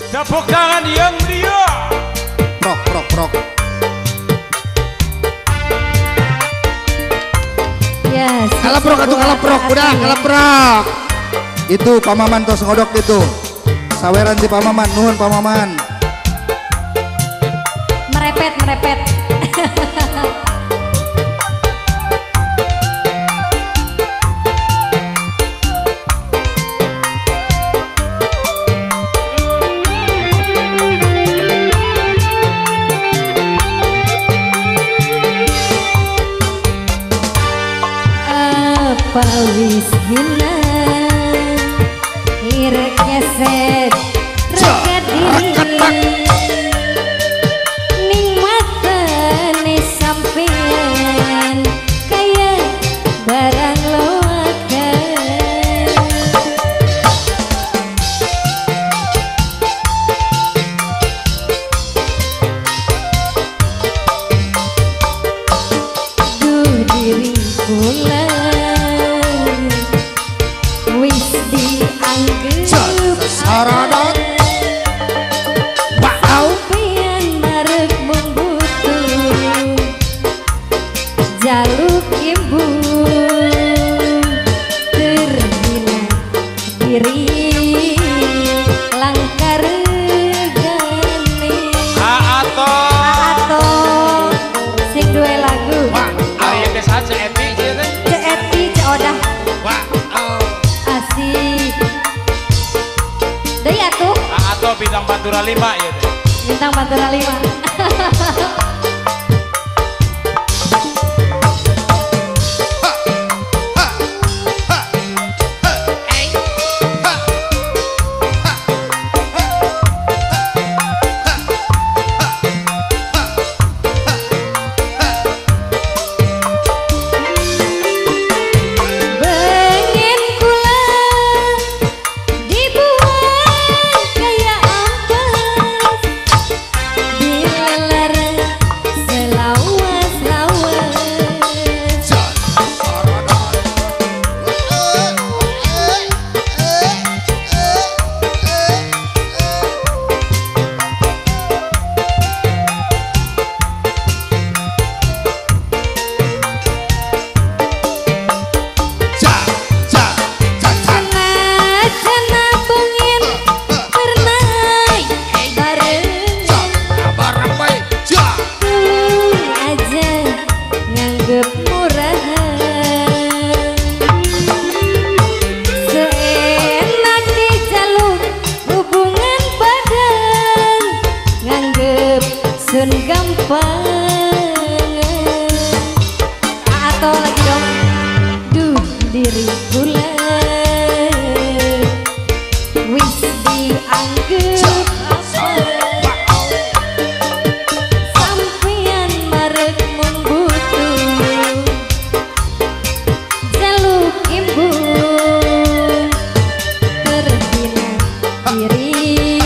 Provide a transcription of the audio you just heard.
Tepuk tangan yang meriah. Prok prok prok. Yes. Kaleprok atuh kaleprok, udah kaleprok. Itu Pamaman tos ngodok itu. Saweran di Pamaman, nuhun Pamaman. Merepet merepet. Wis hina irek keset reka diri ning matane sampean kaya barang loakan duh diri kula Saradot sampean marek membutuh jaluk ibu terhina diri langkar gane Aato sing duwe lagu Ayo ke saja Epi Eti Odah asik deui atuh atau bintang Pantura 5 ya deh. bintang Pantura 5. Sun gampang atau lagi dong duh diri kula wis dianggep apa sampean marek membutuh jaluk ibu terhina diri